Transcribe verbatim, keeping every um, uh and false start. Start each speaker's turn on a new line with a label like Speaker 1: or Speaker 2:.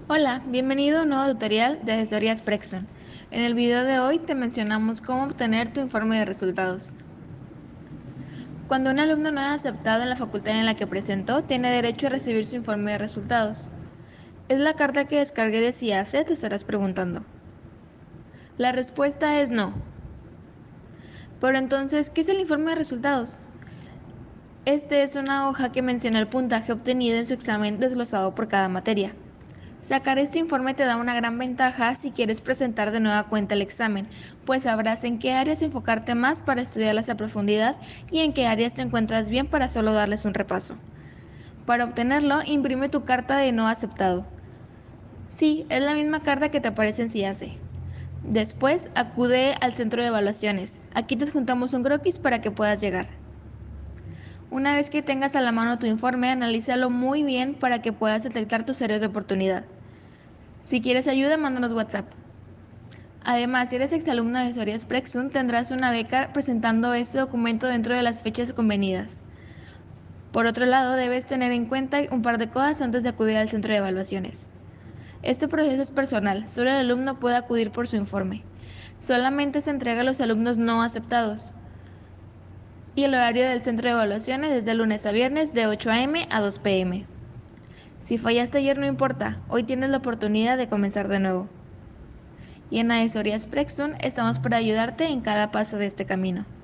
Speaker 1: Hola, bienvenido a un nuevo tutorial de Asesorías Prexon. En el video de hoy te mencionamos cómo obtener tu informe de resultados. Cuando un alumno no es aceptado en la facultad en la que presentó, tiene derecho a recibir su informe de resultados. ¿Es la carta que descargué de CIACE? Te estarás preguntando. La respuesta es no. Pero entonces, ¿qué es el informe de resultados? Este es una hoja que menciona el puntaje obtenido en su examen desglosado por cada materia. Sacar este informe te da una gran ventaja si quieres presentar de nueva cuenta el examen, pues sabrás en qué áreas enfocarte más para estudiarlas a profundidad y en qué áreas te encuentras bien para solo darles un repaso. Para obtenerlo, imprime tu carta de no aceptado. Sí, es la misma carta que te aparece en CIACE. Después, acude al centro de evaluaciones. Aquí te juntamos un croquis para que puedas llegar. Una vez que tengas a la mano tu informe, analízalo muy bien para que puedas detectar tus áreas de oportunidad. Si quieres ayuda, mándanos WhatsApp. Además, si eres exalumno de Asesorías Prexum, tendrás una beca presentando este documento dentro de las fechas convenidas. Por otro lado, debes tener en cuenta un par de cosas antes de acudir al centro de evaluaciones. Este proceso es personal, solo el alumno puede acudir por su informe. Solamente se entrega a los alumnos no aceptados. Y el horario del centro de evaluaciones es de lunes a viernes de ocho a m a dos p m Si fallaste ayer no importa, hoy tienes la oportunidad de comenzar de nuevo. Y en Asesorías Prexum estamos para ayudarte en cada paso de este camino.